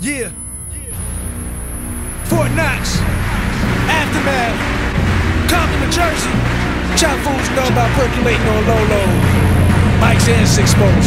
Yeah. Fort Knox, Aftermath, Compton, New Jersey. Chop fools know about percolating on low. Mics and 6 spoons,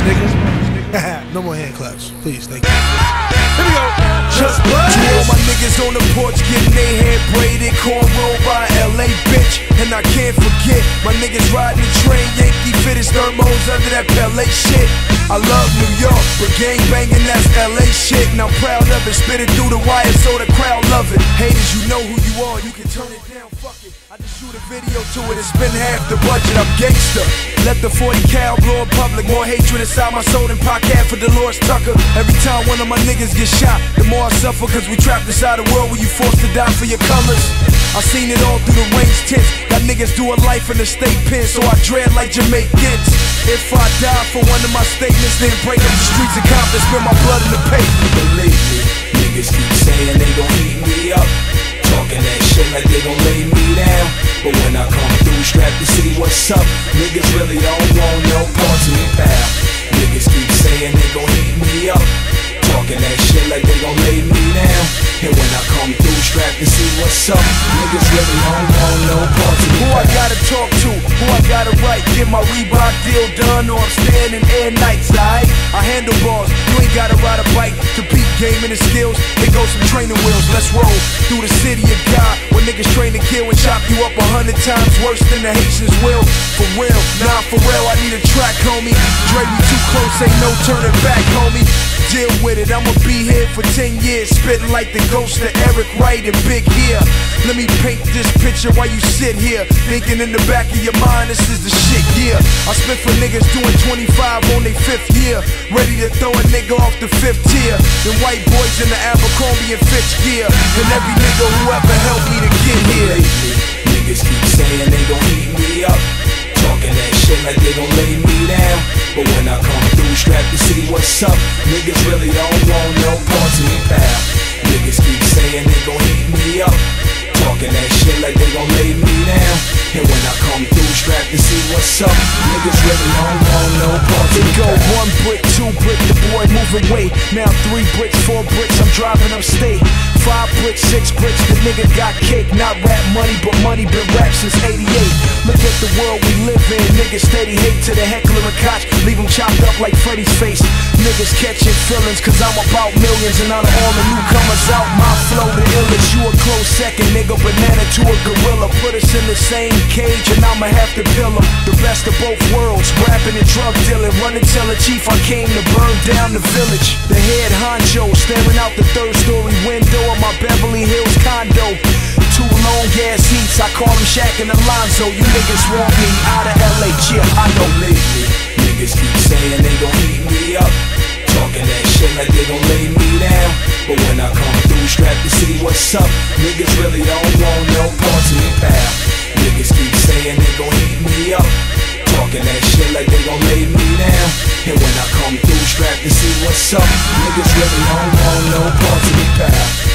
nigga. No more hand claps, please, thank you. Here we go. Just blood. To all my niggas on the porch getting their hair braided, cornrow by LA bitch. And I can't forget my niggas riding the train, Yankee fittest thermos under that Pele shit. I love New York, but gang banging that's LA shit. And I'm proud of it, spit it through the wire so the crowd love it. Haters, you know who you are, you can turn it down, fuck it. I just shoot a video to it and spend half the budget, I'm gangster. Let the 40 cal blow in public, more hatred inside my soul than podcast for Dolores Tucker. Every time one of my niggas get shot, the more I suffer, cause we trapped inside a world where you forced to die for your colors. I seen it all through the range tents. Got niggas doing life in the state pen, so I dread like Jamaicans. If I die for one of my statements, then break up the streets of Compton, spend my blood in the pavement. Believe me, niggas keep saying they gon' heat me up, talking that shit like they gon' lay me down. But when I come through, strapped to see what's up, niggas really don't want no parts of me, pal. Niggas keep saying they gon' heat me up, talking that shit like they gon' lay me down. And when I come through, strapped to see what's up, niggas really don't want no parts of me. Who I gotta talk to, who I gotta write, get my Reebok deal done, or I'm staying in air nights, aight? I handle bars, you ain't gotta ride a bike to peak gaming and skills. They go some training wheels, let's roll through the city of God, where niggas train to kill and chop you up 100 times worse than the Haitians will. For real, nah for real, I need a track, homie. Dre, we too close, ain't no turning back, homie. Deal with it, I'ma be here for 10 years, spitting like the ghost of Eric Wright and Big Here. Let me paint this picture while you sit here, thinking in the back of your mind, this is the shit, yeah. I spit for niggas doing 25 on their 5th year, ready to throw a nigga off the 5th tier. Them white boys in the Abercrombie and Fitch gear, and every nigga who ever helped me to get here. Lately, niggas keep saying they gon' heat me up, talking that shit like they gon' lay me down. But when I come through, strapped to see what's up, niggas really don't want no parts of me, pal. Niggas keep saying they gon' heat me up, talking that shit like they gon' lay me down. And when I come through, strapped to see what's up, niggas really don't want no parts of me, Go pal. 1 brick, 2 brick, the boy moving weight. Now 3 bricks, 4 bricks, I'm driving upstate. 5 bricks, 6 bricks, the nigga got cake. Not rap money, but money been rap since 88. Look at the world we live in. Niggas steady hate to the heckler and koch, leave them chopped up like Freddy's face. Niggas catching feelings, cause I'm about millions. And out of all the newcomers out, my flow the illest. You a close second, nigga, banana to a gorilla. Put us in the same cage and I'ma have to pill 'em. The best of both worlds, rapping and drug dealing. Run and tell the chief I came to burn down the village. The head honcho staring out the 3rd story window of my Beverly Hills condo. 2 long ass heats, I call them Shaq and Alonzo. You niggas want me out of LA, yeah, I know. Lately, niggas keep saying they gon' heat me up, talking that shit like they gon' lay me down. But when I come through, strapped to see what's up, niggas really don't want no parts of me, pal. Niggas keep saying they gon' heat me up, talking that shit like they gon' lay me down. And when I come through, strapped to see what's up, niggas really don't want no parts of me, pal.